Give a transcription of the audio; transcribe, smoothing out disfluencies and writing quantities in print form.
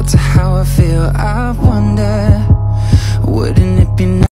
to how I feel. I wonder, wouldn't it be nice